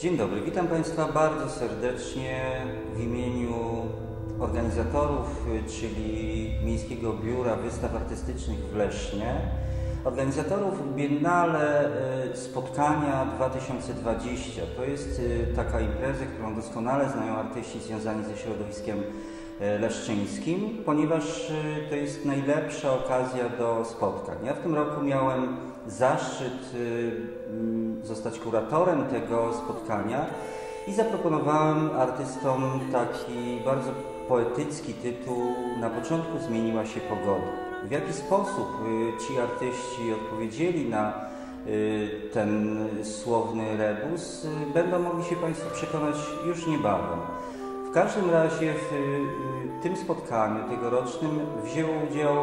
Dzień dobry, witam Państwa bardzo serdecznie w imieniu organizatorów, czyli Miejskiego Biura Wystaw Artystycznych w Lesznie, organizatorów Biennale Spotkania 2020. To jest taka impreza, którą doskonale znają artyści związani ze środowiskiem leszczyńskim, ponieważ to jest najlepsza okazja do spotkań. Ja w tym roku miałem zaszczyt zostać kuratorem tego spotkania i zaproponowałem artystom taki bardzo poetycki tytuł "Na początku zmieniła się pogoda". W jaki sposób ci artyści odpowiedzieli na ten słowny rebus, będą mogli się Państwo przekonać już niebawem. W każdym razie w tym spotkaniu tegorocznym wzięło udział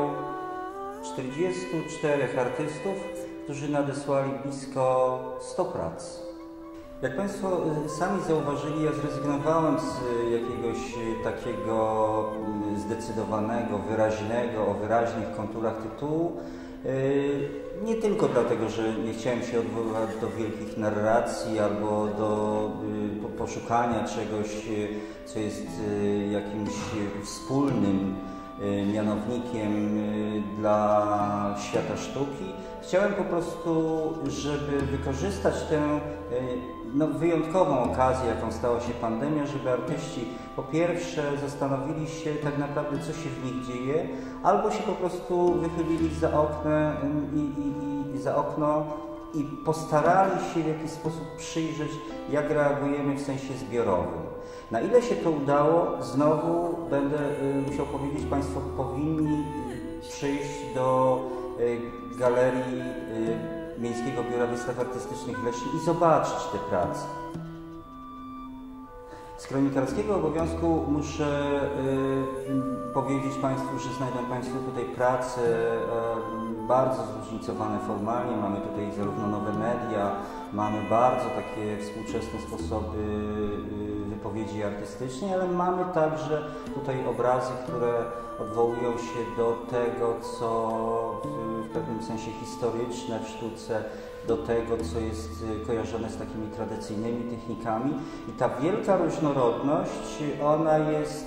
44 artystów, którzy nadesłali blisko 100 prac. Jak Państwo sami zauważyli, ja zrezygnowałem z jakiegoś takiego zdecydowanego, wyraźnego, o wyraźnych konturach tytułu. Nie tylko dlatego, że nie chciałem się odwoływać do wielkich narracji albo do poszukania czegoś, co jest jakimś wspólnym mianownikiem dla świata sztuki. Chciałem po prostu, żeby wykorzystać tę wyjątkową okazję, jaką stała się pandemia, żeby artyści po pierwsze zastanowili się tak naprawdę, co się w nich dzieje, albo się po prostu wychylili za okno i postarali się w jakiś sposób przyjrzeć, jak reagujemy w sensie zbiorowym. Na ile się to udało, znowu będę musiał powiedzieć, Państwo powinni przyjść do Galerii Miejskiego Biura Wystaw Artystycznych w Lesznie i zobaczyć te prace. Z kronikarskiego obowiązku muszę powiedzieć Państwu, że znajdą Państwo tutaj prace bardzo zróżnicowane formalnie. Mamy tutaj zarówno nowe media, mamy bardzo takie współczesne sposoby wypowiedzi artystycznej, ale mamy także tutaj obrazy, które odwołują się do tego, co w pewnym sensie historyczne w sztuce, do tego, co jest kojarzone z takimi tradycyjnymi technikami. I ta wielka różnorodność, ona jest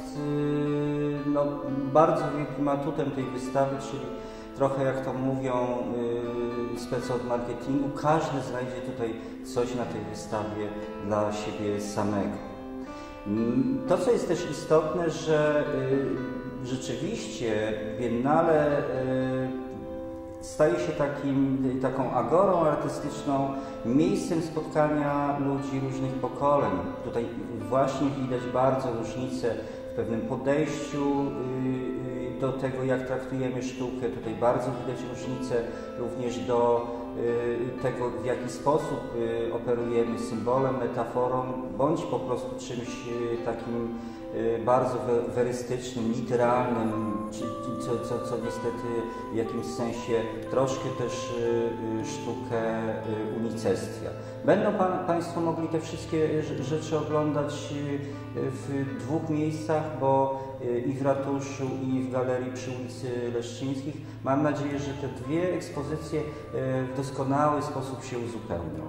bardzo wielkim atutem tej wystawy, czyli trochę jak to mówią specy od marketingu, każdy znajdzie tutaj coś na tej wystawie dla siebie samego. To, co jest też istotne, że rzeczywiście Biennale staje się taką agorą artystyczną, miejscem spotkania ludzi różnych pokoleń. Tutaj właśnie widać bardzo różnicę w pewnym podejściu do tego, jak traktujemy sztukę. Tutaj bardzo widać różnicę również do tego, w jaki sposób operujemy symbolem, metaforą, bądź po prostu czymś takim bardzo werystycznym, literalnym, co niestety w jakimś sensie troszkę też sztukę unicestwia. Będą Państwo mogli te wszystkie rzeczy oglądać w dwóch miejscach, bo i w ratuszu, i w galerii przy ulicy Leszczyńskich. Mam nadzieję, że te dwie ekspozycje w doskonały sposób się uzupełnią.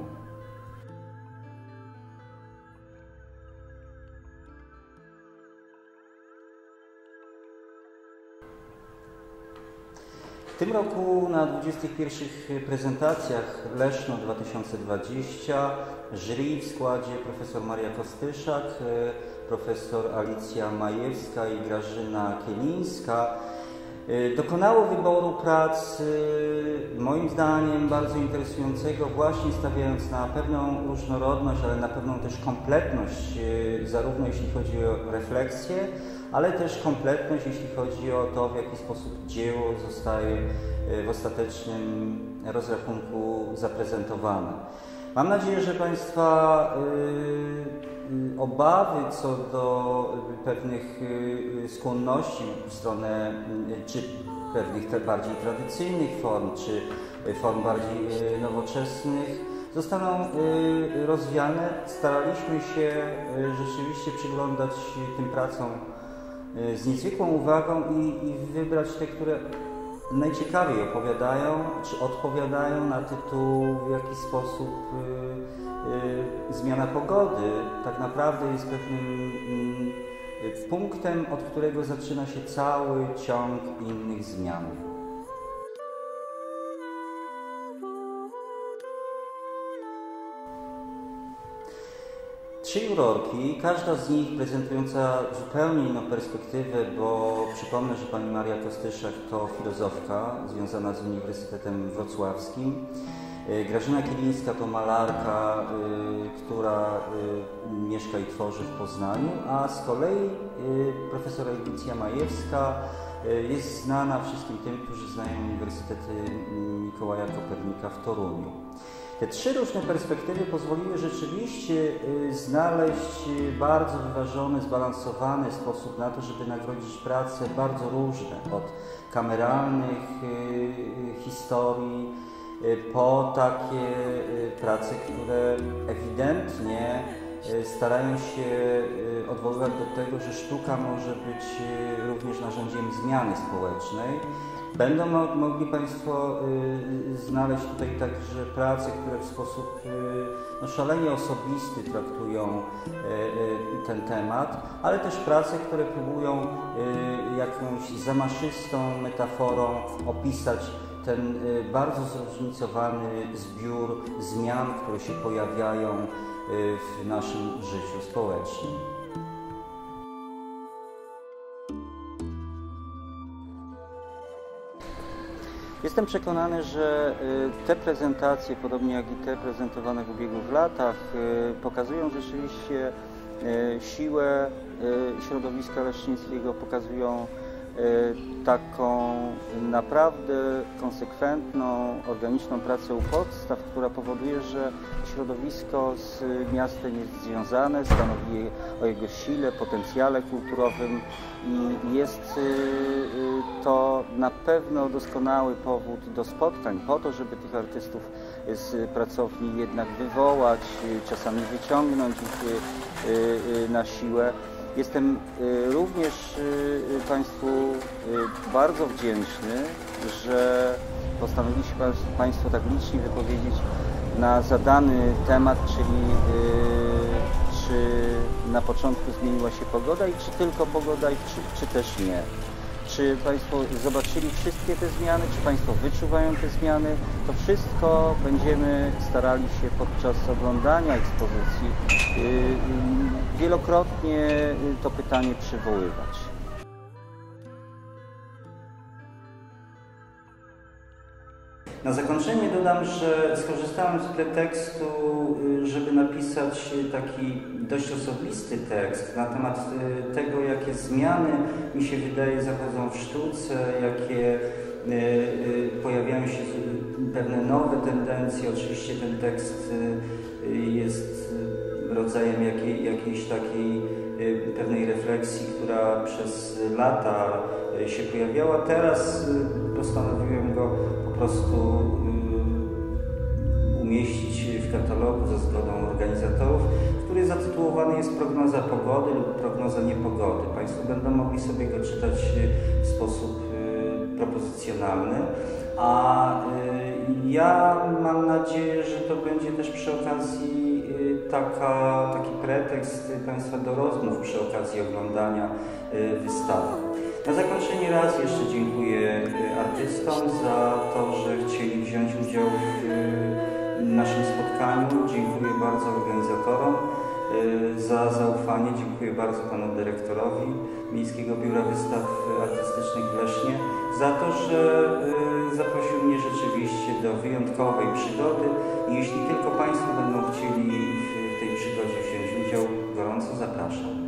W tym roku na 21 prezentacjach Leszno 2020 jury w składzie profesor Maria Kostyszak, profesor Alicja Majewska i Grażyna Kielińska dokonało wyboru prac, moim zdaniem bardzo interesującego, właśnie stawiając na pewną różnorodność, ale na pewną też kompletność, zarówno jeśli chodzi o refleksję, ale też kompletność, jeśli chodzi o to, w jaki sposób dzieło zostaje w ostatecznym rozrachunku zaprezentowane. Mam nadzieję, że Państwa obawy co do pewnych skłonności w stronę czy pewnych bardziej tradycyjnych form, czy form bardziej nowoczesnych zostaną rozwiane. Staraliśmy się rzeczywiście przyglądać tym pracom z niezwykłą uwagą i wybrać te, które najciekawiej opowiadają, czy odpowiadają na tytuł, w jaki sposób zmiana pogody tak naprawdę jest pewnym punktem, od którego zaczyna się cały ciąg innych zmian. Trzy jurorki, każda z nich prezentująca zupełnie inną perspektywę, bo przypomnę, że pani Maria Kostyszak to filozofka związana z Uniwersytetem Wrocławskim. Grażyna Kilińska to malarka, która mieszka i tworzy w Poznaniu, a z kolei profesor Alicja Majewska jest znana wszystkim tym, którzy znają Uniwersytety Mikołaja Kopernika w Toruniu. Te trzy różne perspektywy pozwoliły rzeczywiście znaleźć bardzo wyważony, zbalansowany sposób na to, żeby nagrodzić prace bardzo różne, od kameralnych historii po takie prace, które ewidentnie starają się odwoływać do tego, że sztuka może być również narzędziem zmiany społecznej. Będą mogli Państwo znaleźć tutaj także prace, które w sposób szalenie osobisty traktują ten temat, ale też prace, które próbują jakąś zamaszystą metaforą opisać ten bardzo zróżnicowany zbiór zmian, które się pojawiają w naszym życiu społecznym. Jestem przekonany, że te prezentacje, podobnie jak i te prezentowane w ubiegłych latach, pokazują rzeczywiście siłę środowiska leszczyńskiego, pokazują taką naprawdę konsekwentną, organiczną pracę u podstaw, która powoduje, że środowisko z miastem jest związane, stanowi o jego sile, potencjale kulturowym i jest to na pewno doskonały powód do spotkań po to, żeby tych artystów z pracowni jednak wywołać, czasami wyciągnąć ich na siłę. Jestem również Państwu bardzo wdzięczny, że postanowiliście Państwo tak licznie wypowiedzieć na zadany temat, czyli czy na początku zmieniła się pogoda i czy tylko pogoda, czy też nie. Czy Państwo zobaczyli wszystkie te zmiany, czy Państwo wyczuwają te zmiany? To wszystko będziemy starali się podczas oglądania ekspozycji wielokrotnie to pytanie przywoływać. Na zakończenie dodam, że skorzystałem z pretekstu, żeby napisać taki dość osobisty tekst na temat tego, jakie zmiany, mi się wydaje, zachodzą w sztuce, jakie pojawiają się pewne nowe tendencje. Oczywiście ten tekst jest rodzajem jakiejś takiej pewnej refleksji, która przez lata się pojawiała. Teraz postanowiłem go po prostu umieścić w katalogu za zgodą organizatorów, który zatytułowany jest Prognoza pogody lub Prognoza niepogody. Państwo będą mogli sobie go czytać w sposób propozycjonalny, a ja mam nadzieję, że to będzie też przy okazji taki pretekst Państwa do rozmów przy okazji oglądania wystawy. Na zakończenie raz jeszcze dziękuję artystom za to, że chcieli wziąć udział w naszym spotkaniu. Dziękuję bardzo organizatorom za zaufanie. Dziękuję bardzo panu dyrektorowi Miejskiego Biura Wystaw Artystycznych w Lesznie za to, że zaprosił mnie rzeczywiście do wyjątkowej przygody i jeśli tylko Państwo będą chcieli w tej przygodzie wziąć udział, gorąco zapraszam.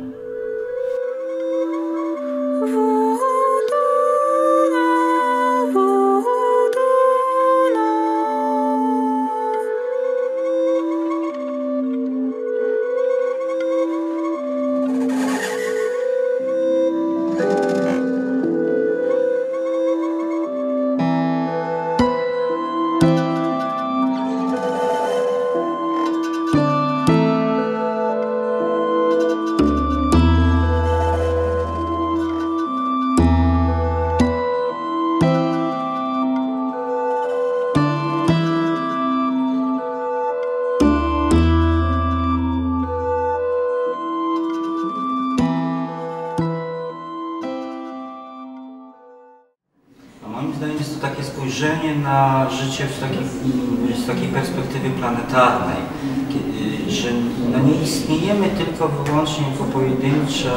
na życie z takiej perspektywy planetarnej, że no nie istniejemy tylko wyłącznie jako pojedyncze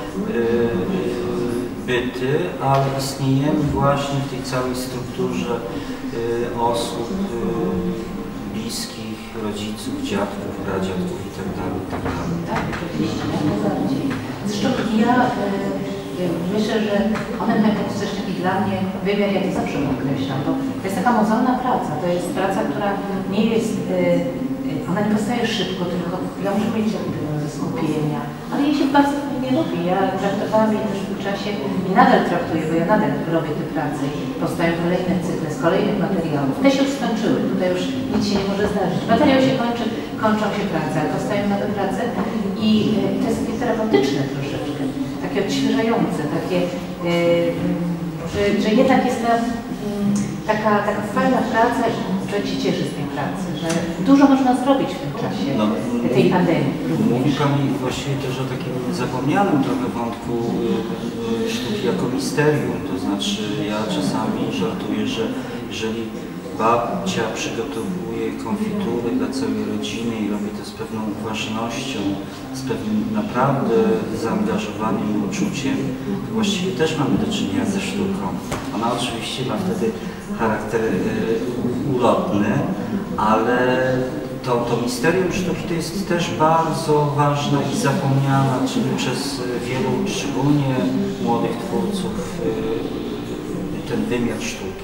byty, ale istniejemy właśnie w tej całej strukturze osób bliskich, rodziców, dziadków, pradziadków itd. Tak, oczywiście, jak najbardziej. Zresztą ja myślę, że Onen Heim to jest też taki dla mnie wymiar, jak zawsze podkreślam, bo to jest taka mozolna praca, to jest praca, która nie jest, ona nie powstaje szybko, tylko ja muszę mieć skupienia, ale jej się bardzo nie lubi. Ja traktowałam jej też w tym czasie i nadal traktuję, bo ja nadal robię tę pracę i powstają kolejne cykle z kolejnych materiałów. Te się już skończyły, tutaj już nic się nie może zdarzyć. Materiał się kończy, kończą się prace, ale powstają nowe prace i to jest takie terapeutyczne troszeczkę, takie odświeżające, takie, że jednak jest taka fajna praca i człowiek się cieszy z tej pracy, że dużo można zrobić w tym czasie tej pandemii. Mówi Pani właściwie też o takim zapomnianym trochę wątku sztuki jako misterium, to znaczy ja czasami żartuję, że jeżeli babcia przygotowuje konfitury dla całej rodziny i robi to z pewną uważnością, z pewnym naprawdę zaangażowaniem i uczuciem, to właściwie też mamy do czynienia ze sztuką. Ona oczywiście ma wtedy charakter ulotny, ale to misterium sztuki to jest też bardzo ważne i zapomniana, czyli przez wielu, szczególnie młodych twórców, ten wymiar sztuki.